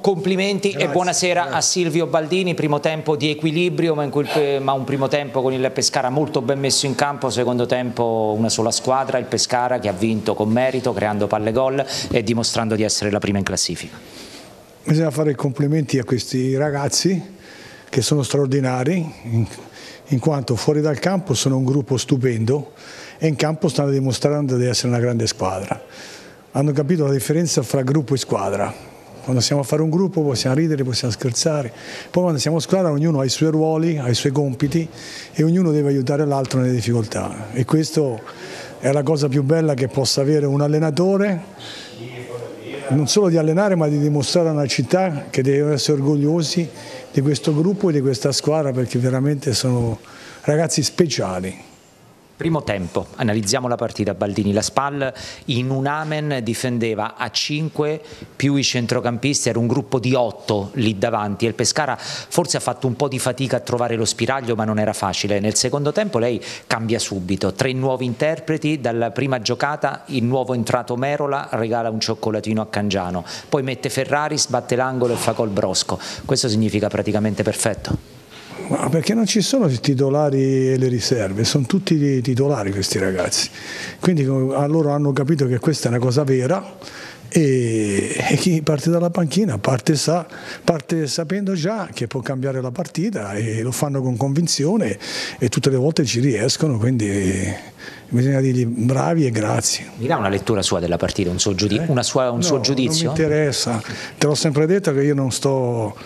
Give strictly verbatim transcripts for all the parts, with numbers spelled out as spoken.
Complimenti. Grazie, e buonasera grazie. a Silvio Baldini. Primo tempo di equilibrio, ma, in cui, ma un primo tempo con il Pescara molto ben messo in campo. Secondo tempo una sola squadra, il Pescara, che ha vinto con merito, creando palle gol e dimostrando di essere la prima in classifica. Bisogna fare i complimenti a questi ragazzi che sono straordinari, in, in quanto fuori dal campo sono un gruppo stupendo e in campo stanno dimostrando di essere una grande squadra. Hanno capito la differenza fra gruppo e squadra. Quando siamo a fare un gruppo possiamo ridere, possiamo scherzare, poi quando siamo a squadra ognuno ha i suoi ruoli, ha i suoi compiti e ognuno deve aiutare l'altro nelle difficoltà, e questo è la cosa più bella che possa avere un allenatore, non solo di allenare ma di dimostrare a una città che deve essere orgogliosi di questo gruppo e di questa squadra, perché veramente sono ragazzi speciali. Primo tempo, analizziamo la partita. Baldini, la Spal in un amen difendeva a cinque più i centrocampisti, era un gruppo di otto lì davanti e il Pescara forse ha fatto un po' di fatica a trovare lo spiraglio, ma non era facile. Nel secondo tempo lei cambia subito, tre nuovi interpreti, dalla prima giocata il nuovo entrato Merola regala un cioccolatino a Cangiano, poi mette Ferrari, sbatte l'angolo e fa col Brosco. Questo significa praticamente perfetto? Ma perché non ci sono i titolari e le riserve, sono tutti titolari questi ragazzi, quindi loro hanno capito che questa è una cosa vera e, e chi parte dalla panchina parte, sa, parte sapendo già che può cambiare la partita e lo fanno con convinzione e tutte le volte ci riescono, quindi bisogna dirgli bravi e grazie. Mi dà una lettura sua della partita, un suo, giudi- eh? una sua, un no, suo giudizio? Non mi interessa, te l'ho sempre detto che io non sto...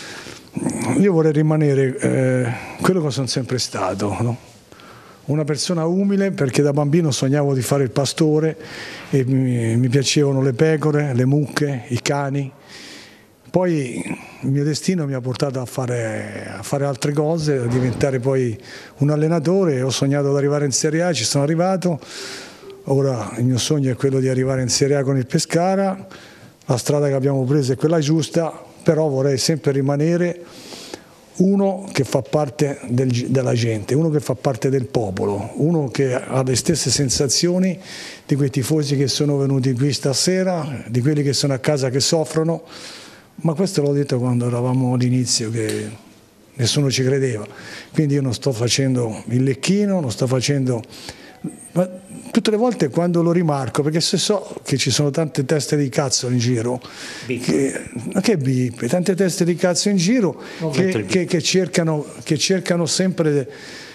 Io vorrei rimanere eh, quello che sono sempre stato, no? Una persona umile, perché da bambino sognavo di fare il pastore e mi, mi piacevano le pecore, le mucche, i cani. Poi il mio destino mi ha portato a fare, a fare altre cose, a diventare poi un allenatore. Ho sognato di arrivare in Serie A, ci sono arrivato. Ora il mio sogno è quello di arrivare in Serie A con il Pescara. La strada che abbiamo preso è quella giusta, però vorrei sempre rimanere uno che fa parte del, della gente, uno che fa parte del popolo, uno che ha le stesse sensazioni di quei tifosi che sono venuti qui stasera, di quelli che sono a casa che soffrono, ma questo l'ho detto quando eravamo all'inizio, che nessuno ci credeva, quindi io non sto facendo il lecchino, non sto facendo... Ma tutte le volte quando lo rimarco, perché se so che ci sono tante teste di cazzo in giro, che, che bip, tante teste di cazzo in giro che, che, che, cercano, che cercano sempre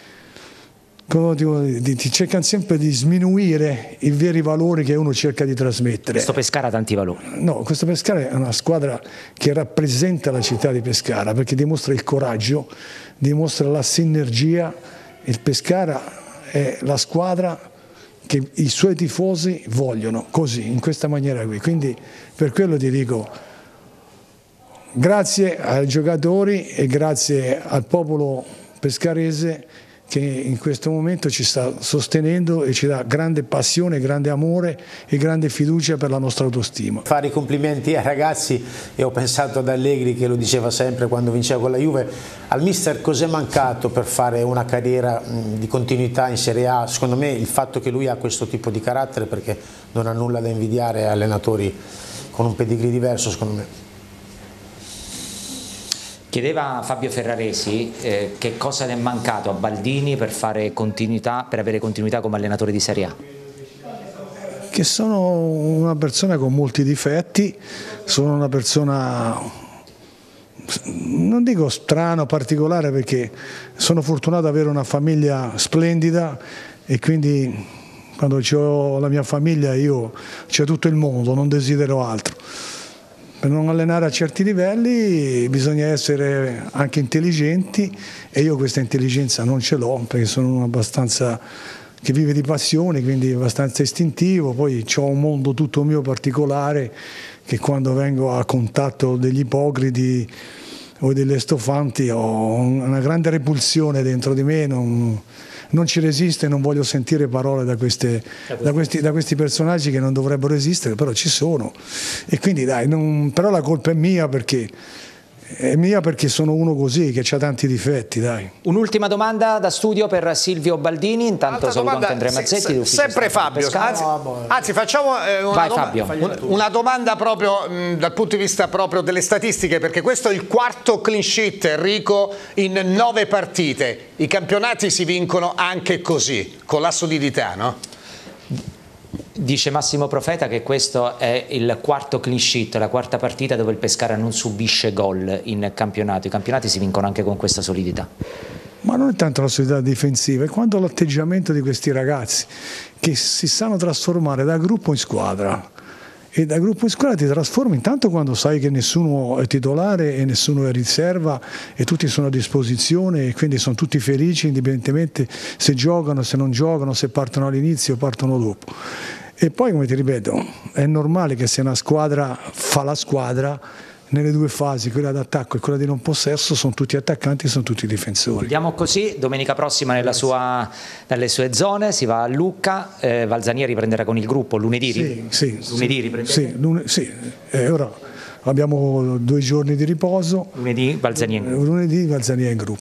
come dico, di, di, cercano sempre di sminuire i veri valori che uno cerca di trasmettere. Questo Pescara ha tanti valori. No, questo Pescara è una squadra che rappresenta la città di Pescara, perché dimostra il coraggio, dimostra la sinergia. Il Pescara è la squadra che i suoi tifosi vogliono, così, in questa maniera qui. Quindi per quello ti dico grazie ai giocatori e grazie al popolo pescarese che in questo momento ci sta sostenendo e ci dà grande passione, grande amore e grande fiducia per la nostra autostima. Fare i complimenti ai ragazzi, e ho pensato ad Allegri che lo diceva sempre quando vinceva con la Juve. Al mister cos'è mancato per fare una carriera mh, di continuità in Serie A? Secondo me il fatto che lui ha questo tipo di carattere, perché non ha nulla da invidiare a allenatori con un pedigree diverso, secondo me. Chiedeva Fabio Ferraresi eh, che cosa ne è mancato a Baldini per, fare continuità, per avere continuità come allenatore di Serie A. Che sono una persona con molti difetti, sono una persona, non dico strano, particolare, perché sono fortunato ad avere una famiglia splendida e quindi quando ho la mia famiglia io c'è tutto il mondo, non desidero altro. Per non allenare a certi livelli bisogna essere anche intelligenti e io questa intelligenza non ce l'ho, perché sono uno abbastanza che vive di passione, quindi abbastanza istintivo. Poi ho un mondo tutto mio particolare che quando vengo a contatto degli ipocriti o delle stofanti ho una grande repulsione dentro di me, non, non ci resisto e non voglio sentire parole da, queste, da, questi, da questi personaggi che non dovrebbero esistere, però ci sono. E quindi dai, non, però la colpa è mia, perché è mia perché sono uno così, che ha tanti difetti, dai. Un'ultima domanda da studio per Silvio Baldini, intanto Altra saluto domanda, anche Andrea Mazzetti. se, sempre Fabio, anzi, anzi facciamo eh, una, Vai, domanda, Fabio. una domanda proprio mh, dal punto di vista proprio delle statistiche, perché questo è il quarto clean sheet, Enrico, in nove partite. I campionati si vincono anche così, con la solidità, no? Dice Massimo Profeta che questo è il quarto clean sheet, la quarta partita dove il Pescara non subisce gol in campionato. I campionati si vincono anche con questa solidità. Ma non è tanto la solidità difensiva, è quanto l'atteggiamento di questi ragazzi che si sanno trasformare da gruppo in squadra. E da gruppo in squadra ti trasformi intanto quando sai che nessuno è titolare e nessuno è riserva e tutti sono a disposizione e quindi sono tutti felici indipendentemente se giocano, se non giocano, se partono all'inizio o partono dopo. E poi, come ti ripeto, è normale che se una squadra fa la squadra, nelle due fasi, quella d'attacco e quella di non possesso, sono tutti attaccanti e sono tutti difensori. Vediamo così, domenica prossima nella sua, nelle sue zone si va a Lucca, eh, Valzania riprenderà con il gruppo lunedì? Sì, sì, lunedì sì, riprendete? sì, lune, sì. Eh, ora abbiamo due giorni di riposo. Lunedì Valzania in gruppo. Lunedì Valzania in gruppo.